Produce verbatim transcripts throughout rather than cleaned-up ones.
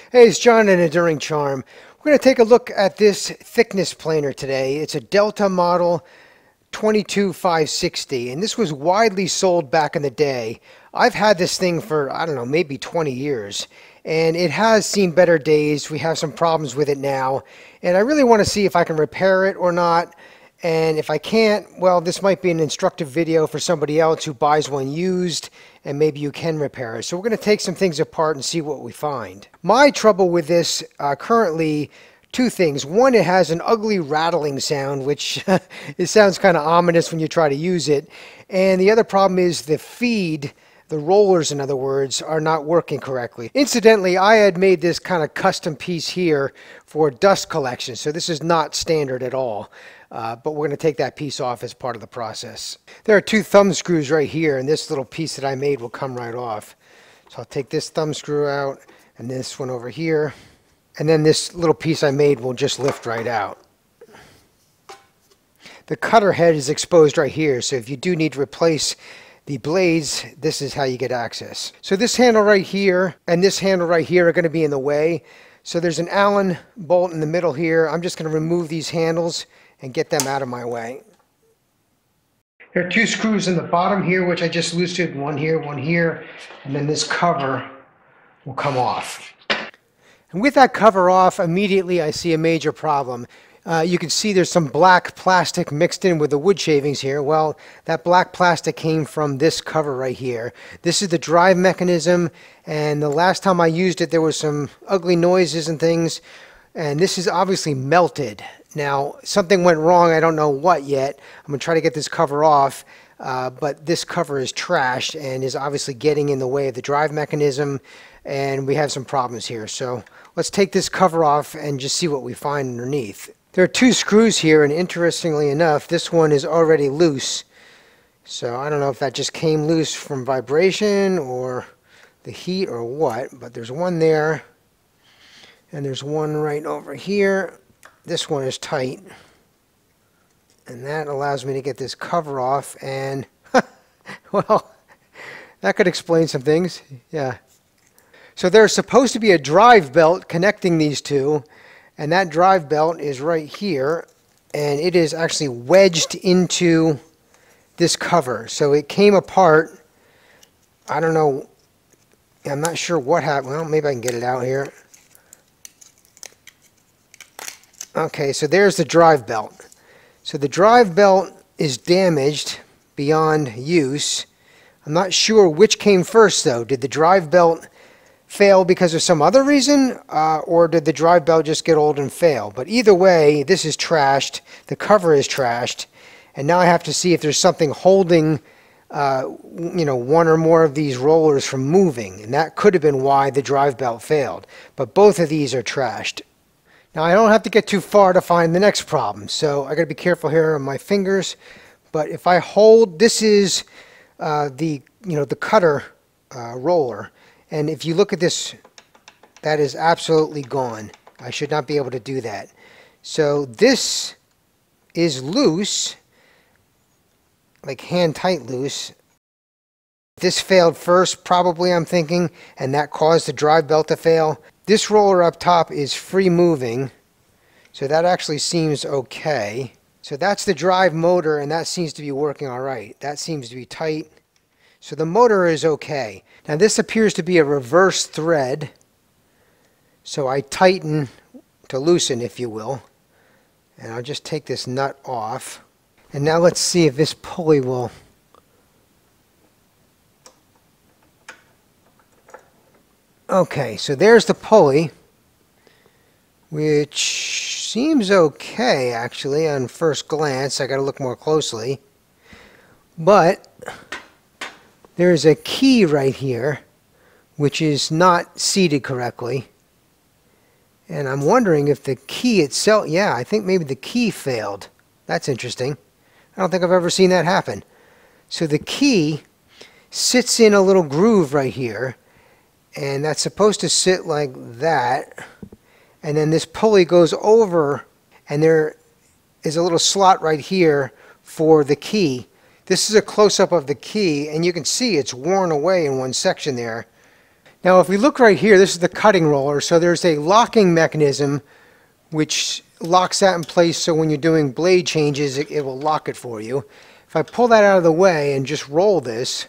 Hey, it's John and Enduring Charm. We're going to take a look at this thickness planer today. It's a Delta model twenty-two five sixty, and this was widely sold back in the day. I've had this thing for, I don't know, maybe twenty years, and it has seen better days. We have some problems with it now, and I really want to see if I can repair it or not. And if I can't, well, this might be an instructive video for somebody else who buys one used, and maybe you can repair it. So we're going to take some things apart and see what we find. My trouble with this uh, currently, two things. One, it has an ugly rattling sound, which it sounds kind of ominous when you try to use it. And the other problem is the feed, the rollers in other words, are not working correctly. Incidentally, I had made this kind of custom piece here for dust collection, so this is not standard at all. Uh, but we're going to take that piece off as part of the process. There are two thumb screws right here, and this little piece that I made will come right off. So I'll take this thumb screw out, and this one over here, and then this little piece I made will just lift right out. The cutter head is exposed right here, so if you do need to replace the blades, this is how you get access. So this handle right here and this handle right here are going to be in the way. So there's an Allen bolt in the middle here. I'm just going to remove these handles and get them out of my way. There are two screws in the bottom here, which I just loosened, one here, one here, and then this cover will come off. And with that cover off, immediately I see a major problem. Uh, you can see there's some black plastic mixed in with the wood shavings here. Well, that black plastic came from this cover right here. This is the drive mechanism, and the last time I used it there was some ugly noises and things, and this is obviously melted. Now, something went wrong, I don't know what yet. I'm going to try to get this cover off, uh, but this cover is trashed and is obviously getting in the way of the drive mechanism, and we have some problems here. So let's take this cover off and just see what we find underneath. There are two screws here, and interestingly enough, this one is already loose. So I don't know if that just came loose from vibration or the heat or what, but there's one there, and there's one right over here. This one is tight, and that allows me to get this cover off, and well, that could explain some things. Yeah. So there's supposed to be a drive belt connecting these two, and that drive belt is right here, and it is actually wedged into this cover. So it came apart. I don't know. I'm not sure what happened. Well, maybe I can get it out here. Okay, so there's the drive belt. So the drive belt is damaged beyond use. I'm not sure which came first though. Did the drive belt fail because of some other reason, uh, or did the drive belt just get old and fail? But either way, this is trashed. The cover is trashed, and now I have to see if there's something holding uh, you know, one or more of these rollers from moving, and that could have been why the drive belt failed. But both of these are trashed. Now I don't have to get too far to find the next problem, so I got to be careful here on my fingers. But if I hold, this is uh, the you know the cutter uh, roller, and if you look at this, that is absolutely gone. I should not be able to do that. So this is loose, like hand tight loose. This failed first, probably, I'm thinking, and that caused the drive belt to fail. This roller up top is free moving, so that actually seems okay. So that's the drive motor, and that seems to be working all right. That seems to be tight. So the motor is okay. Now this appears to be a reverse thread, so I tighten to loosen, if you will. And I'll just take this nut off. And now let's see if this pulley will... Okay, so there's the pulley, which seems okay actually on first glance. I got to look more closely. But there's a key right here which is not seated correctly. And I'm wondering if the key itself, yeah, I think maybe the key failed. That's interesting. I don't think I've ever seen that happen. So the key sits in a little groove right here, and that's supposed to sit like that, and then this pulley goes over, and there is a little slot right here for the key. This is a close-up of the key, and you can see it's worn away in one section there. Now if we look right here, this is the cutting roller, so there's a locking mechanism which locks that in place, so when you're doing blade changes it, it will lock it for you. If I pull that out of the way and just roll this,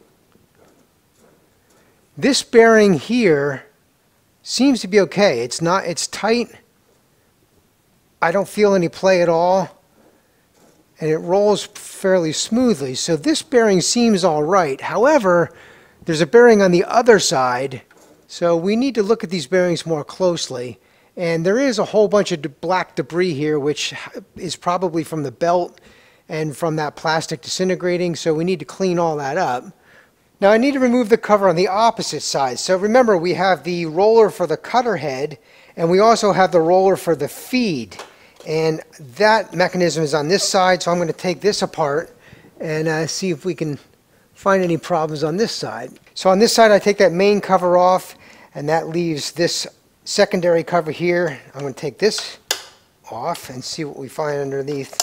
this bearing here seems to be okay. It's not, it's tight. I don't feel any play at all, and it rolls fairly smoothly. So this bearing seems all right. However, there's a bearing on the other side, so we need to look at these bearings more closely. And there is a whole bunch of black debris here, which is probably from the belt and from that plastic disintegrating, so we need to clean all that up. Now I need to remove the cover on the opposite side. So remember, we have the roller for the cutter head, and we also have the roller for the feed. And that mechanism is on this side, so I'm going to take this apart and uh, see if we can find any problems on this side. So on this side I take that main cover off, and that leaves this secondary cover here. I'm going to take this off and see what we find underneath.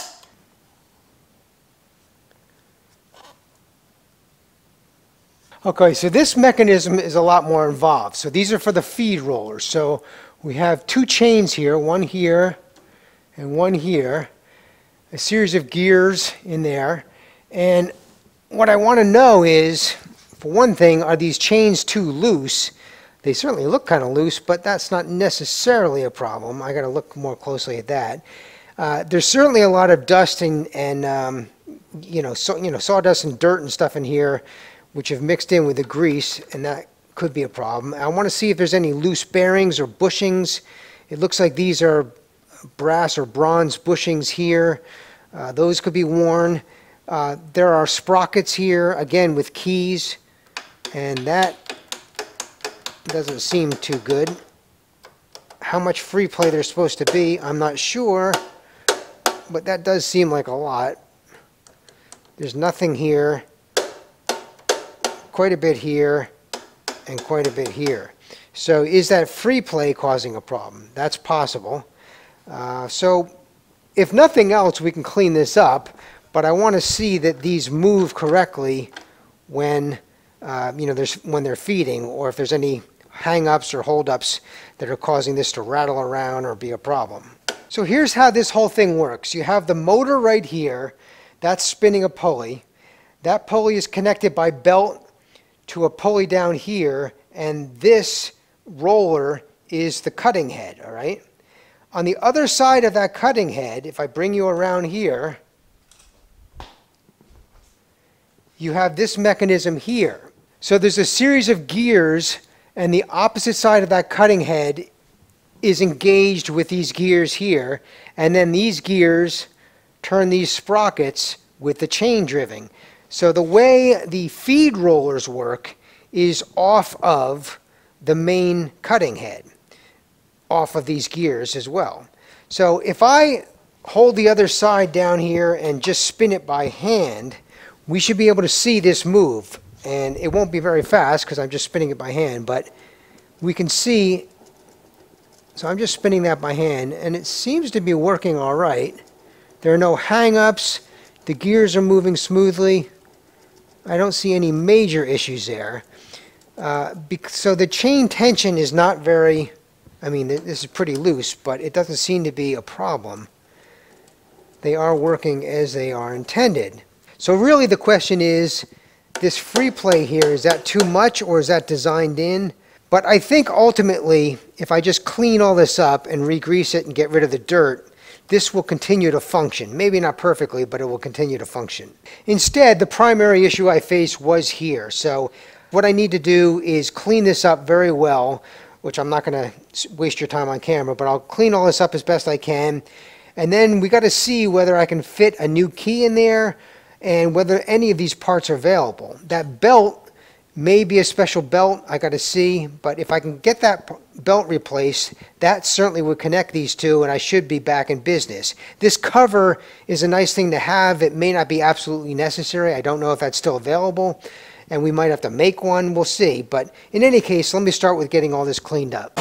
Okay, so this mechanism is a lot more involved. So these are for the feed rollers. So we have two chains here, one here and one here, a series of gears in there. And what I want to know is, for one thing, are these chains too loose? They certainly look kind of loose, but that's not necessarily a problem. I got to look more closely at that. Uh, there's certainly a lot of dust and, and um, you know, so, you know, sawdust and dirt and stuff in here, which have mixed in with the grease, and that could be a problem. I want to see if there's any loose bearings or bushings. It looks like these are brass or bronze bushings here. Uh, those could be worn. Uh, there are sprockets here, again with keys, and that doesn't seem too good. How much free play there's supposed to be, I'm not sure, but that does seem like a lot. There's nothing here, quite a bit here, and quite a bit here. So is that free play causing a problem? That's possible. Uh, so if nothing else, we can clean this up, but I want to see that these move correctly when uh, you know, there's, when they're feeding, or if there's any hang-ups or hold-ups that are causing this to rattle around or be a problem. So here's how this whole thing works. You have the motor right here, that's spinning a pulley. That pulley is connected by belt to a pulley down here, and this roller is the cutting head, all right? On the other side of that cutting head, if I bring you around here, you have this mechanism here. So there's a series of gears, and the opposite side of that cutting head is engaged with these gears here, and then these gears turn these sprockets with the chain driving. So the way the feed rollers work is off of the main cutting head, off of these gears as well. So if I hold the other side down here and just spin it by hand, we should be able to see this move. And it won't be very fast because I'm just spinning it by hand, but we can see. So I'm just spinning that by hand, and it seems to be working all right. There are no hang-ups. The gears are moving smoothly. I don't see any major issues there. Uh, so the chain tension is not very, I mean, this is pretty loose, but it doesn't seem to be a problem. They are working as they are intended. So really the question is, this free play here, is that too much or is that designed in? But I think ultimately, if I just clean all this up and re-grease it and get rid of the dirt, this will continue to function. Maybe not perfectly, but it will continue to function. Instead, the primary issue I faced was here. So what I need to do is clean this up very well, which I'm not going to waste your time on camera, but I'll clean all this up as best I can. And then we got to see whether I can fit a new key in there and whether any of these parts are available. That belt may be a special belt, I got to see, but if I can get that belt replaced, that certainly would connect these two and I should be back in business. This cover is a nice thing to have. It may not be absolutely necessary. I don't know if that's still available, and we might have to make one. We'll see. But in any case, let me start with getting all this cleaned up.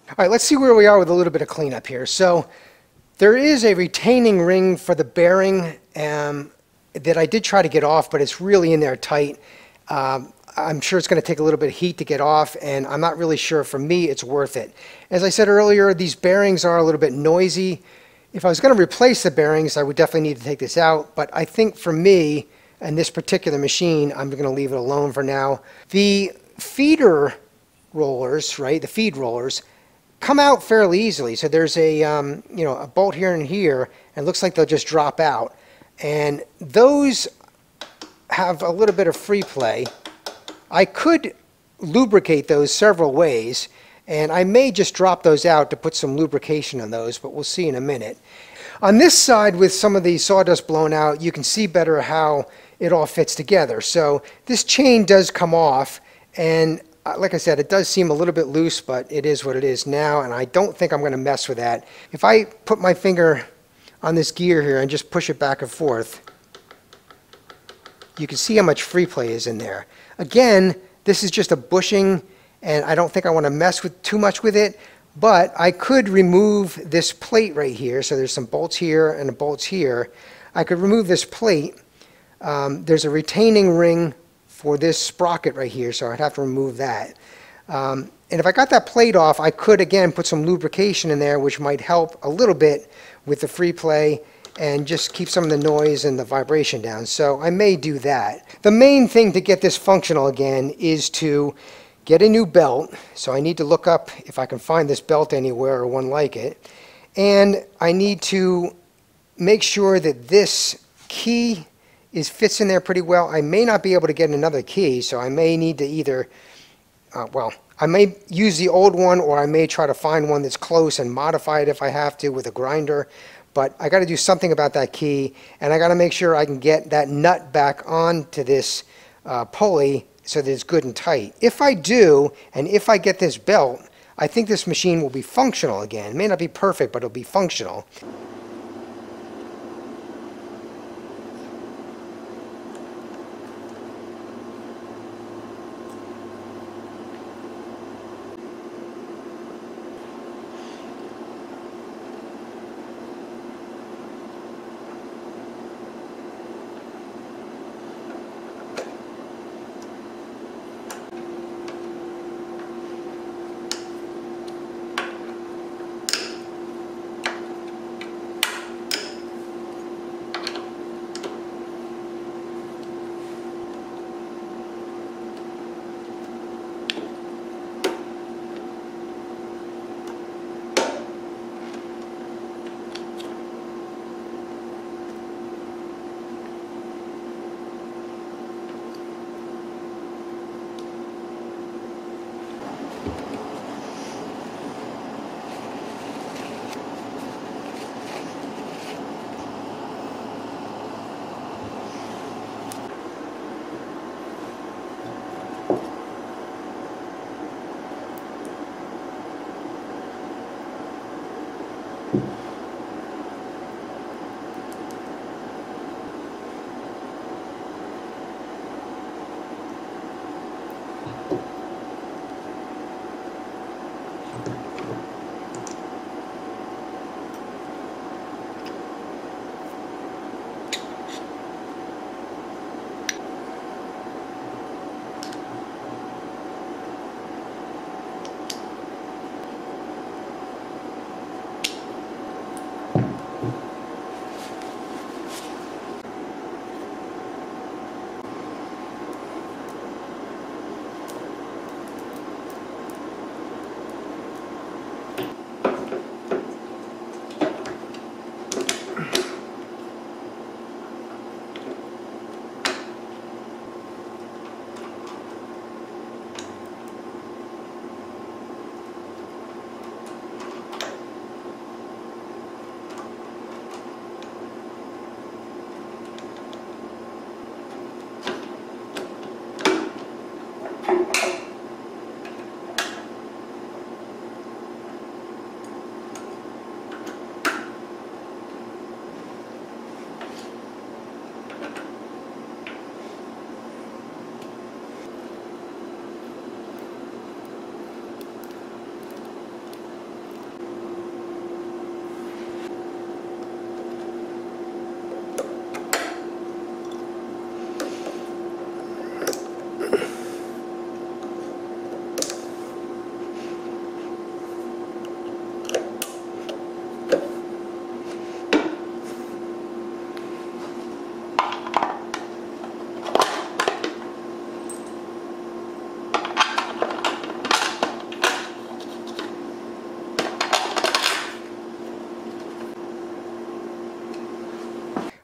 All right, let's see where we are with a little bit of cleanup here. So there is a retaining ring for the bearing um, that I did try to get off, but it's really in there tight. Um, I'm sure it's going to take a little bit of heat to get off, and I'm not really sure for me it's worth it. As I said earlier, these bearings are a little bit noisy. If I was going to replace the bearings, I would definitely need to take this out, but I think for me and this particular machine, I'm going to leave it alone for now. The feeder rollers, right, the feed rollers, come out fairly easily. So there's a, um, you know, a bolt here and here, and it looks like they'll just drop out. And those have a little bit of free play. I could lubricate those several ways, and I may just drop those out to put some lubrication on those, but we'll see in a minute. On this side, with some of the sawdust blown out, you can see better how it all fits together. So this chain does come off, and like I said, it does seem a little bit loose, but it is what it is now, and I don't think I'm going to mess with that. If I put my finger on this gear here and just push it back and forth, you can see how much free play is in there. Again, this is just a bushing, and I don't think I want to mess with too much with it, but I could remove this plate right here. So there's some bolts here and bolts here. I could remove this plate. Um, there's a retaining ring for this sprocket right here, so I'd have to remove that. Um, and if I got that plate off, I could again put some lubrication in there, which might help a little bit with the free play and just keep some of the noise and the vibration down. So I may do that. The main thing to get this functional again is to get a new belt. So I need to look up if I can find this belt anywhere or one like it. And I need to make sure that this key is fits in there pretty well. I may not be able to get another key, so I may need to either, uh, well, I may use the old one, or I may try to find one that's close and modify it if I have to with a grinder. But I got to do something about that key, and I got to make sure I can get that nut back onto this uh, pulley so that it's good and tight. If I do, and if I get this belt, I think this machine will be functional again. It may not be perfect, but it'll be functional.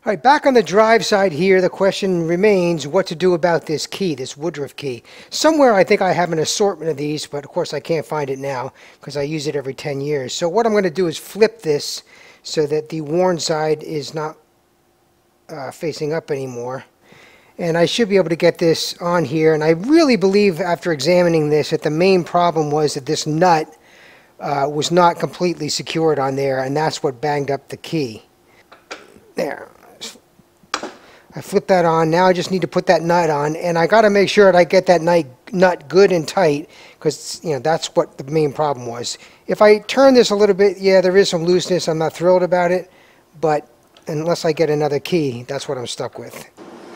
All right, back on the drive side here, the question remains what to do about this key, this Woodruff key. Somewhere I think I have an assortment of these, but of course I can't find it now because I use it every ten years. So what I'm going to do is flip this so that the worn side is not uh, facing up anymore. And I should be able to get this on here. And I really believe after examining this that the main problem was that this nut uh, was not completely secured on there, and that's what banged up the key. There. I flip that on. Now I just need to put that nut on, and I got to make sure that I get that nut, nut good and tight, because you know that's what the main problem was. If I turn this a little bit, yeah, there is some looseness. I'm not thrilled about it, but unless I get another key, that's what I'm stuck with.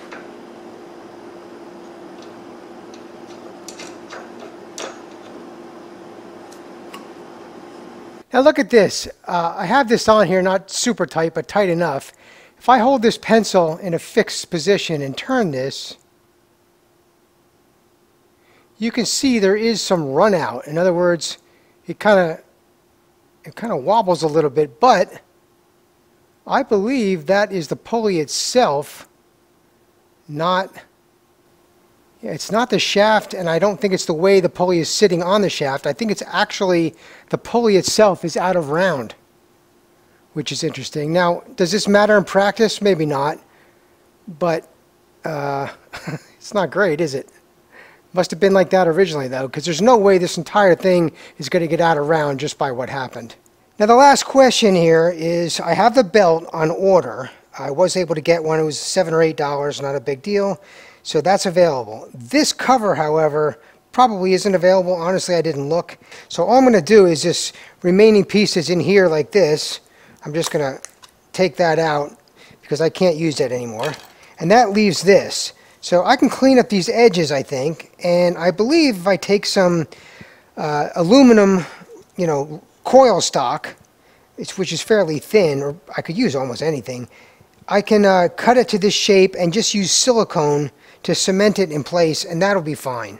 Now look at this. Uh, I have this on here, not super tight, but tight enough. If I hold this pencil in a fixed position and turn this, you can see there is some run out. In other words, it kind of it kind of wobbles a little bit, but I believe that is the pulley itself, not yeah, it's not the shaft, and I don't think it's the way the pulley is sitting on the shaft. I think it's actually the pulley itself is out of round, which is interesting. Now, does this matter in practice? Maybe not, but uh, it's not great, is it? Must have been like that originally, though, because there's no way this entire thing is going to get out of round just by what happened. Now, the last question here is, I have the belt on order. I was able to get one. It was seven or eight dollars, not a big deal. So that's available. This cover, however, probably isn't available. Honestly, I didn't look. So all I'm going to do is this remaining pieces in here like this. I'm just going to take that out because I can't use that anymore. And that leaves this. So I can clean up these edges, I think. And I believe if I take some uh, aluminum, you know, coil stock, which is fairly thin, or I could use almost anything, I can uh, cut it to this shape and just use silicone to cement it in place, and that'll be fine.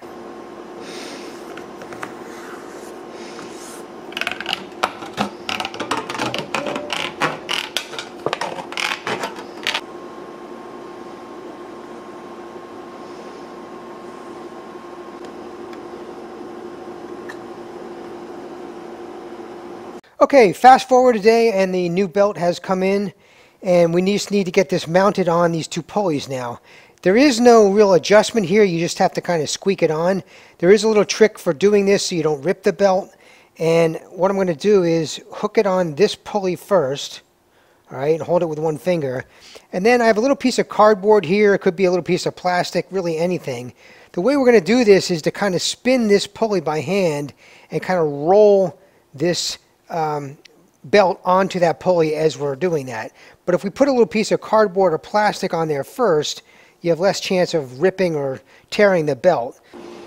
Okay, fast forward a day and the new belt has come in, and we just need to get this mounted on these two pulleys now. There is no real adjustment here. You just have to kind of squeak it on. There is a little trick for doing this so you don't rip the belt. And what I'm going to do is hook it on this pulley first. All right, and hold it with one finger. And then I have a little piece of cardboard here. It could be a little piece of plastic, really anything. The way we're going to do this is to kind of spin this pulley by hand and kind of roll this um, belt onto that pulley as we're doing that. But if we put a little piece of cardboard or plastic on there first, you have less chance of ripping or tearing the belt.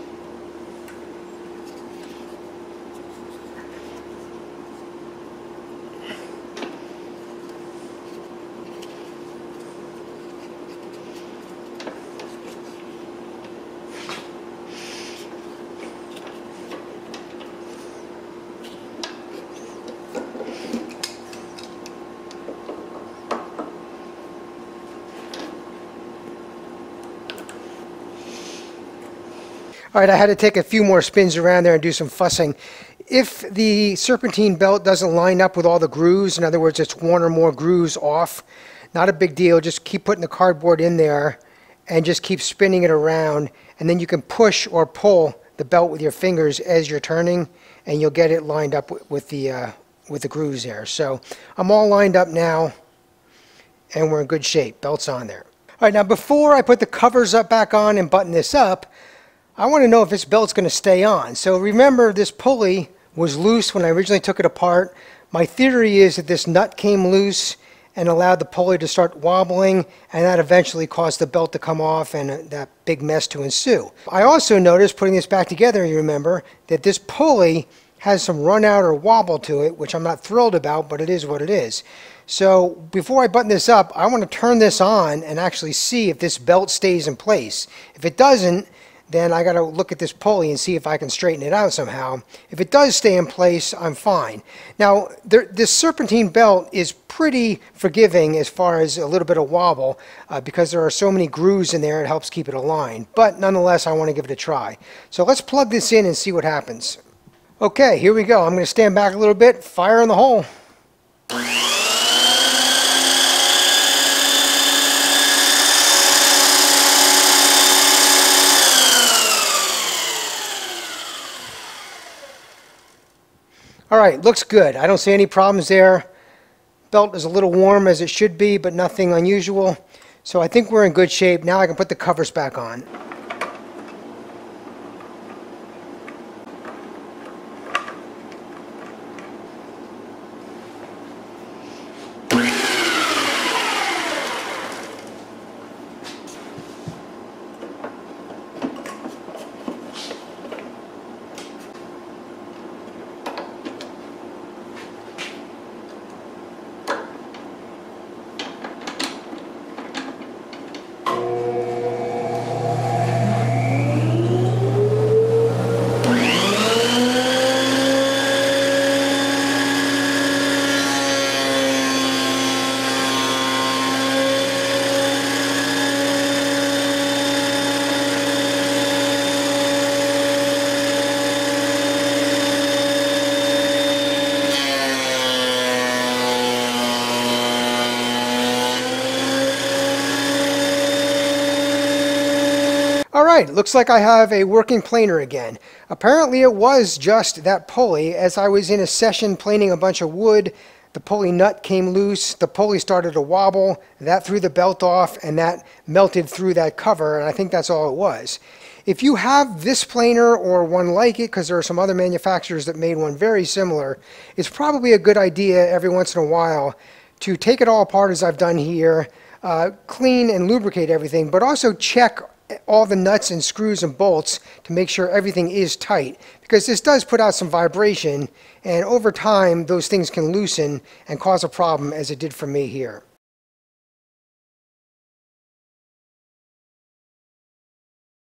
All right, I had to take a few more spins around there and do some fussing. If the serpentine belt doesn't line up with all the grooves, in other words, it's one or more grooves off, not a big deal. Just keep putting the cardboard in there and just keep spinning it around. And then you can push or pull the belt with your fingers as you're turning, and you'll get it lined up with the, uh, with the grooves there. So I'm all lined up now, and we're in good shape. Belt's on there. All right, now before I put the covers up back on and button this up, I want to know if this belt's going to stay on. So remember, this pulley was loose when I originally took it apart. My theory is that this nut came loose and allowed the pulley to start wobbling, and that eventually caused the belt to come off and that big mess to ensue. I also noticed, putting this back together, you remember, that this pulley has some run out or wobble to it, which I'm not thrilled about, but it is what it is. So before I button this up, I want to turn this on and actually see if this belt stays in place. If it doesn't, then I got to look at this pulley and see if I can straighten it out somehow. If it does stay in place, I'm fine. Now, there, this serpentine belt is pretty forgiving as far as a little bit of wobble, uh, because there are so many grooves in there, it helps keep it aligned. But nonetheless, I want to give it a try. So let's plug this in and see what happens. Okay, here we go. I'm going to stand back a little bit, fire in the hole. All right, looks good. I don't see any problems there. Belt is a little warm as it should be, but nothing unusual. So I think we're in good shape. Now I can put the covers back on. Alright, looks like I have a working planer again. Apparently it was just that pulley. As I was in a session planing a bunch of wood, the pulley nut came loose, the pulley started to wobble, that threw the belt off, and that melted through that cover, and I think that's all it was. If you have this planer or one like it, because there are some other manufacturers that made one very similar, it's probably a good idea every once in a while to take it all apart as I've done here, uh, clean and lubricate everything, but also check all the nuts and screws and bolts to make sure everything is tight, because this does put out some vibration, and over time those things can loosen and cause a problem, as it did for me here.